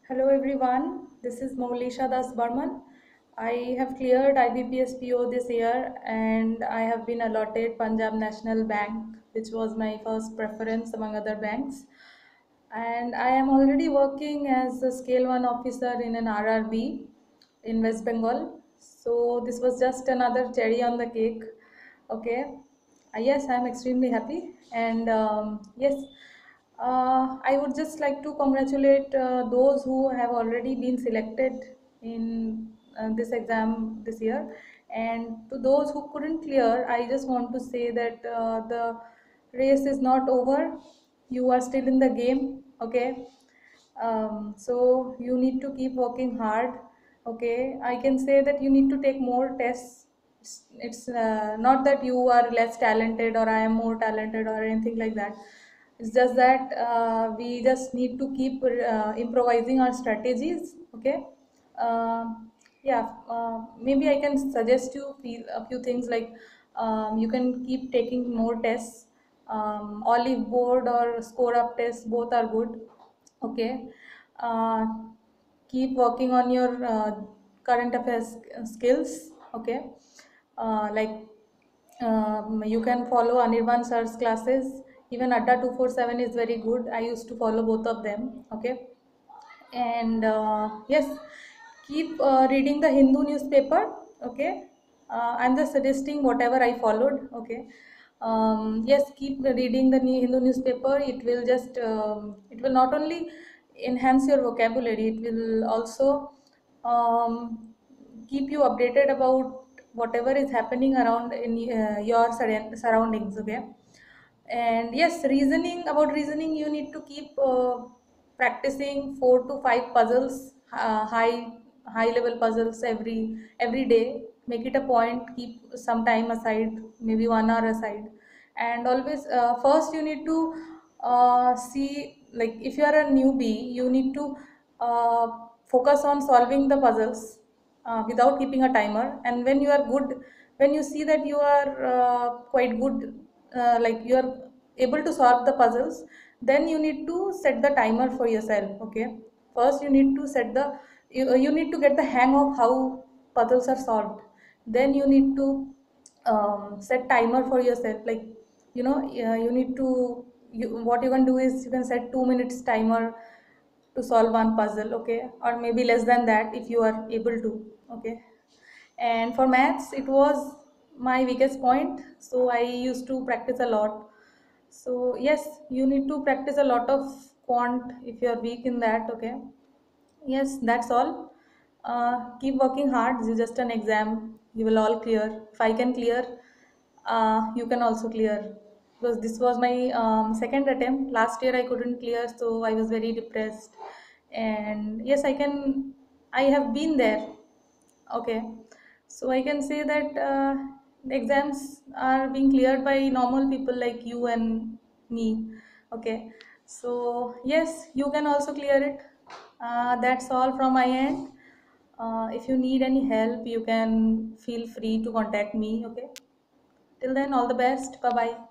Hello everyone, this is Maulisha Das Barman. I have cleared IBPS PO this year and I have been allotted Punjab National Bank, which was my first preference among other banks. And I am already working as a Scale 1 officer in an RRB in West Bengal. So this was just another cherry on the cake. Okay. Yes, I am extremely happy. And yes, I would just like to congratulate those who have already been selected in this exam this year. And to those who couldn't clear, I just want to say that the race is not over. You are still in the game, okay? So you need to keep working hard, okay? I can say that you need to take more tests. It's not that you are less talented or I am more talented or anything like that. It's just that we just need to keep improvising our strategies, okay? Yeah, maybe I can suggest you a few things like you can keep taking more tests. Olive board or score up tests, both are good, okay. uh, Keep working on your current affairs skills, okay. Like you can follow Anirban sir's classes. Even Adda 247 is very good. I used to follow both of them, okay. And yes, keep reading the Hindu newspaper, okay. I'm just suggesting whatever I followed, okay. Yes, keep reading the Hindu newspaper. It will just it will not only enhance your vocabulary, it will also keep you updated about whatever is happening around in your surroundings, okay. And yes, reasoning, you need to keep practicing 4 to 5 puzzles, high level puzzles every day. Make it a point, keep some time aside, maybe 1 hour aside. And always first you need to see, like if you are a newbie, you need to focus on solving the puzzles without keeping a timer. And when you are good, when you see that you are quite good, like you are able to solve the puzzles, then you need to set the timer for yourself, okay. First you need to you need to get the hang of how puzzles are solved. Then you need to set timer for yourself, like you need to what you can do is you can set 2 minutes timer to solve one puzzle, okay, or maybe less than that if you are able to, okay. And for maths, it was my weakest point, so I used to practice a lot. So yes, you need to practice a lot of quant if you are weak in that, okay. Yes, that's all. Keep working hard. This is just an exam. You will all clear. If I can clear, you can also clear. Because this was my second attempt. Last year I couldn't clear, so I was very depressed. And yes, I can. I have been there. Okay, so I can say that the exams are being cleared by normal people like you and me. Okay, so yes, you can also clear it. That's all from my end. If you need any help, you can feel free to contact me. Okay, till then, all the best. Bye bye.